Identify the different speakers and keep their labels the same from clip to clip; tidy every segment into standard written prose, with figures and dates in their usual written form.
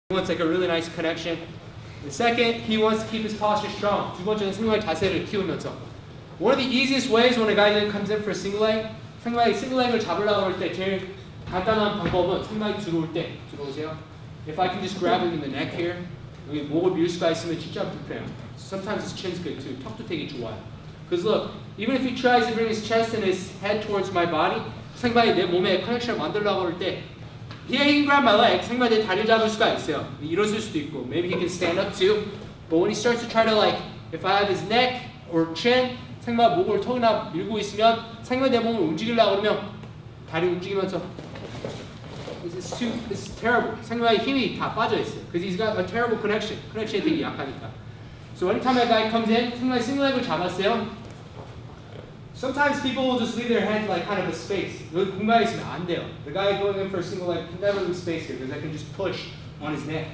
Speaker 1: He wants like a really nice connection. The second, he wants to keep his posture strong. 두 번째는 상대방의 자세를 키우면서. One of the easiest ways when a guy comes in for a single leg, 상대방이 single leg을 잡으려고 할 때 제일 간단한 방법은 상대방이 들어올 때 들어오세요. If I can just grab him in the neck here, 여기 목을 밀 수가 있으면 진짜 불편해요. Sometimes his chin's good too. 턱도 되게 좋아요. Because look, even if he tries to bring his chest and his head towards my body, 상대방이 내 몸에 커넥션을 만들려고 할 때 he can grab my leg. 상대방이 내 다리를 잡을 수가 있어요. 일어설 수도 있고, maybe he can stand up too. But when he starts to try to like, if I have his neck or chin, 상대방 목을 턱이나 밀고 있으면 상대방이 내 몸을 움직이려고 그러면 다리 움직이면서 It's terrible. 상대방의 힘이 다 빠져 있어요. Because he's got a terrible connection. Connection이 되게 약하니까. So anytime a guy comes in, 상대방이 single leg을 잡았어요. Sometimes people will just leave their head like kind of a space. 여기 공간이 있으면 안 돼요. The guy going in for a single leg can never leave space here because I can just push on his neck.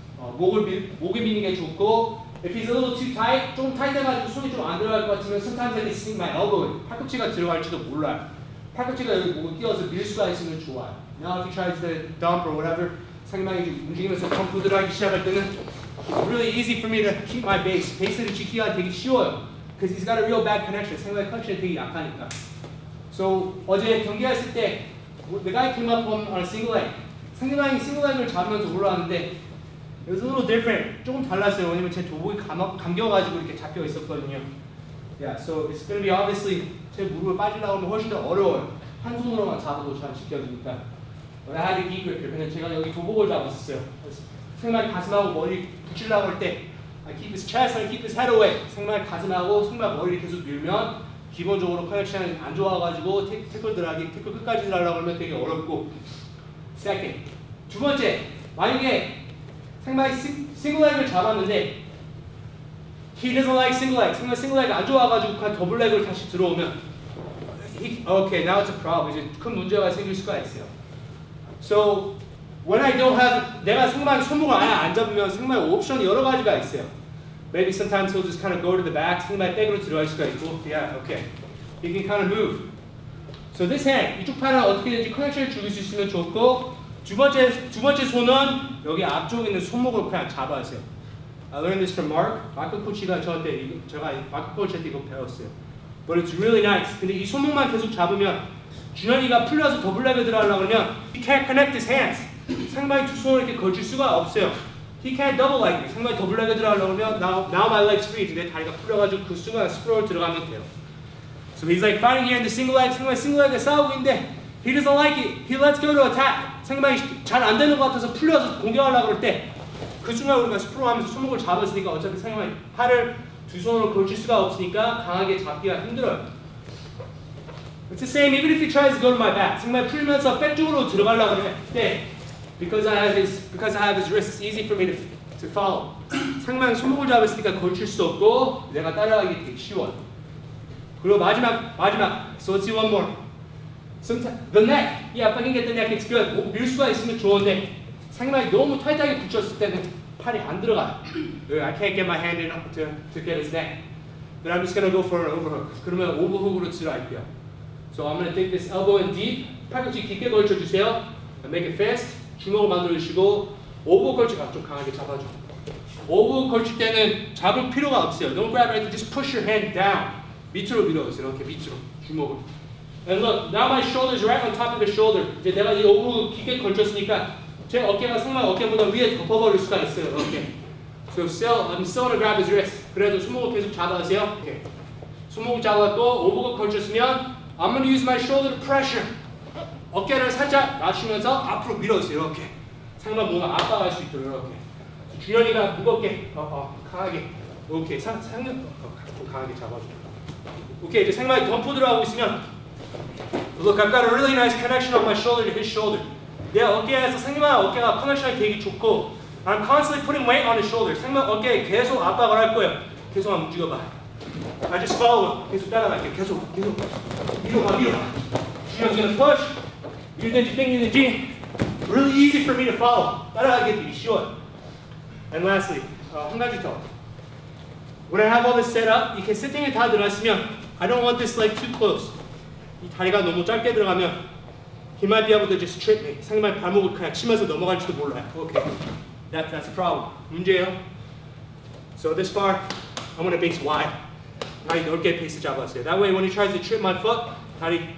Speaker 1: 목을 미는 게 좋고, if he's a little too tight, 좀 타이트해가지고 손이 좀 안 들어갈 것 같으면 sometimes I can sink my elbow in. 팔꿈치가 들어갈지도 몰라요. 팔꿈치가 여기 목을 끼워서 밀 수가 있으면 좋아요. Now if he tries to dump or whatever, 상대방이 좀 움직이면서 덤프 들어가기 시작할 때는 it's really easy for me to keep my base. 베이스를 지키기가 되게 쉬워요. Because he's got a real bad connection. 상대방의 커넥션이 되게 약하니까. So 어제 경기했을 때 the guy came up on a single leg. 상대방이 single leg을 잡으면서 올라왔는데 it was a little different. 조금 달랐어요. 왜냐면 제 도복이 감겨가지고 이렇게 잡혀 있었거든요. Yeah, so it's going to be obviously 제 무릎을 빠지려고 하면 훨씬 더 어려워요. 한 손으로만 잡아도 잘 지켜주니까. But I had to keep it. 근데 제가 여기 도복을 잡았었어요. 상대방 가슴하고 머리 붙이려고 할 때 I keep his chest, I keep his head away. 상대방 가슴하고 상대방 머리를 계속 밀면 기본적으로 커넥션이 안 좋아가지고 태클 들어가기, 태클 끝까지 들어가려고 하면 되게 어렵고. Second, 두 번째, 만약에 상대방이 싱글 leg을 잡았는데 he doesn't like single leg. 상대방 싱글 leg이 안 좋아가지고 그냥 더블 leg을 다시 들어오면 okay, now it's a problem. 이제 큰 문제가 생길 수가 있어요. So when I don't have, 내가 상대방 손목을 아예 안 잡으면 상대방 옵션이 여러 가지가 있어요. Maybe sometimes he'll just kind of go to the back. 상대방이 백으로 들어갈 수가 있고, yeah, okay. He can kind of move. So this hand, 이쪽 팔은 어떻게든지 커넥션을 죽일 수 있으면 좋고, 두 번째 손은 여기 앞쪽에 있는 손목을 그냥 잡아주세요. I learned this from Mark. 마크 코치가 저한테 제가 마크 코치한테 이거 배웠어요. But it's really nice. 근데 이 손목만 계속 잡으면 준현이가 풀려서 더블 leg을 들어가려고 하면 he can't connect his hands. 상대방이 두 손을 이렇게 걸칠 수가 없어요. He can't double leg me. 상대방이 더블 leg을 들어가려고 하면 now my leg's free. 내 다리가 풀려가지고 그 순간 스프롤 들어가면 돼요. So he's like fighting here in the single leg. 상대방이 single leg에 싸우고 있는데 he doesn't like it. He lets go to attack. 상대방이 잘 안 되는 것 같아서 풀려서 공격하려고 그럴 때 그 순간 우리가 스프롤 하면서 손목을 잡았으니까 어차피 상대방이 팔을 두 손으로 걸칠 수가 없으니까 강하게 잡기가 힘들어요. It's the same even if he tries to go to my back. 상대방이 풀면서 백 쪽으로 들어가려고 할 때 because I have his wrist, it's easy for me to follow. 상대방이 손목을 잡았으니까 걸칠 수 없고 내가 따라가기 되게 쉬워요. 그리고 마지막. So let's do one more. Sometimes the neck. Yeah, if I can get the neck, it's good. 목 밀 수가 있으면 좋은데 상대방이 너무 타이트하게 붙였을 때는 팔이 안 들어가요. I can't get my hand in to get his neck. But I'm just gonna go for an overhook. 그러면 오버훅으로 들어갈게요. So I'm gonna take this elbow in deep. 팔꿈치 깊게 걸쳐주세요. And make it fast. 주먹을 만들어주시고 오버훅 걸치가 좀 강하게 잡아줘. 오버훅 걸칠 때는 잡을 필요가 없어요. Don't grab anything. Just push your hand down. 밑으로 밀어주세요. 이렇게 밑으로 주먹을. And look, now my shoulder's right on top of the shoulder. 이제 내가 이 오버훅 깊게 걸쳤으니까 제 어깨가 상대방 어깨보다 위에 덮어버릴 수가 있어요. 이렇게. So I'm still gonna grab his wrist. 그래도 손목을 계속 잡아주세요. 이렇게. 손목을 잡았고 오버훅 걸쳤으면 I'm gonna use my shoulder to pressure. 어깨를 살짝 낮추면서 앞으로 밀어주세요. 이렇게. 상대방 몸을 압박할 수 있도록 이렇게. 준현이가 무겁게, 강하게. 오케이. 상대방 좀 강하게 잡아줘. 오케이. 이제 상대방이 덤프 들어가고 있으면 Look, I've got a really nice connection on my shoulder to his shoulder. 내 어깨에서 상대방 어깨가 커넥션이 되게 좋고 I'm constantly putting weight on his shoulder. 상대방 어깨에 계속 압박을 할 거예요. 계속 한번 움직여봐. I just follow. 계속 따라갈게. 계속. 위로 가. She's gonna push. 밀든지 당기든지. Really easy for me to follow. 따라가기 되게 쉬워요. And lastly, 한 가지 더. When I have all this set up, 이렇게 세팅이 다 들어갔으면 I don't want this leg too close. 이 다리가 너무 짧게 들어가면 He might be able to just trip me. 상대방의 발목을 그냥 치면서 넘어갈지도 몰라요. Okay. That's a problem. 문제예요. So this far, I'm going to base wide. 다리 넓게 베이스 잡았어요. That way when he tries to trip my foot, 다리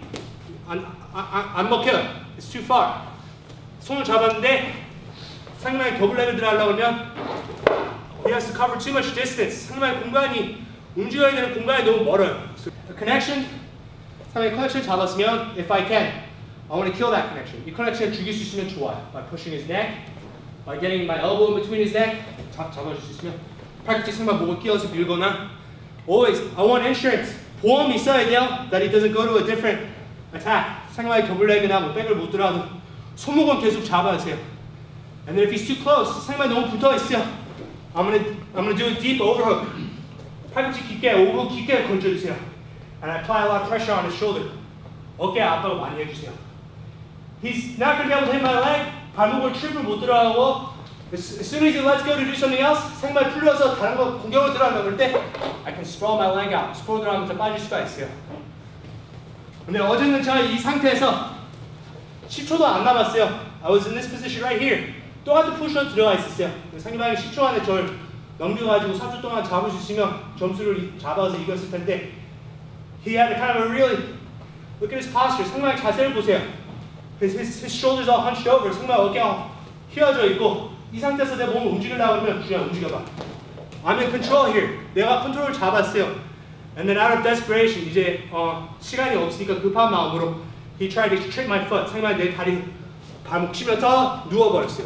Speaker 1: 안 먹혀요. It's too far. 손을 잡았는데 상대방이 더블 레그 들어가려고 하면 he has to cover too much distance. 상대방의 공간이 움직여야 되는 공간이 너무 멀어요. So the connection, 상대방의 커넥션 잡았으면 if I can, I want to kill that connection. 이 커넥션을 죽일 수 있으면 좋아요. By pushing his neck, by getting my elbow in between his neck, 잡아줄 수 있으면 팔꿈치 상대방 목을 끼워서 밀거나 always, I want insurance. 보험이 있어야 돼요. That he doesn't go to a different attack. 상대방이 더블 레그나 뭐 백을 못 들어가도 손목은 계속 잡아주세요. And then if he's too close, 상대방이 너무 붙어 있어요. I'm gonna do a deep overhook. 팔꿈치 깊게, 오버훅 깊게 건져주세요. And I apply a lot of pressure on his shoulder. 어깨 압박을 많이 해주세요. He's not gonna be able to hit my leg. 발목을 트립을 못 들어가고 as soon as he lets go to do something else, 상발 풀려서 다른 거 공격을 들어가면 그럴 때 I can sprawl my leg out. 스프롤 들어가면서 빠질 수가 있어요. 근데 어제는 제가 이 상태에서 10초도 안 남았어요. I was in this position right here. 똑같은 포지션 들어가 있었어요. 상대방이 10초 안에 저를 넘겨가지고 3초 동안 잡을 수 있으면 점수를 잡아서 이겼을 텐데 he had a kind of a really look at his posture. 상대방의 자세를 보세요. His shoulders all hunched over. 상대방 어깨가 휘어져 있고 이 상태에서 내 몸을 움직이려고 하면 그냥 움직여봐. I'm in control here. 내가 컨트롤을 잡았어요. And then out of desperation, 이제 시간이 없으니까 급한 마음으로 he tried to trip my foot. 상대방이 내 다리 발목 치면서 누워버렸어요.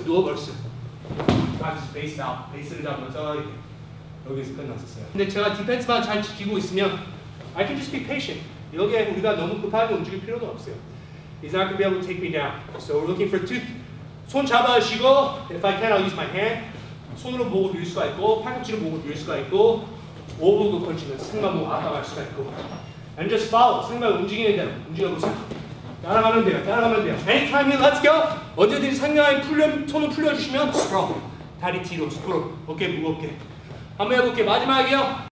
Speaker 1: 다시 베이스 아웃. 베이스를 잡으면서 여기서 끝났었어요. 근데 제가 디펜스만 잘 지키고 있으면 I can just be patient. 여기에 우리가 너무 급하게 움직일 필요도 없어요. He's not going to be able to take me down. So we're looking for two. 손 잡아주시고, if I can, I'll use my hand. 손으로 목을 밀 수가 있고, 팔꿈치로 목을 밀 수가 있고, 오버도 걸치면서 상대방 목 압박할 수가 있고. And just follow. 상대방 움직이는 대로 움직여보세요. 따라가면 돼요. Anytime he lets go, 언제든지 상대방이 손을 풀려주시면 sprawl. 다리 뒤로, 스프롤. 어깨 무겁게. 한번 해볼게요. 마지막이요.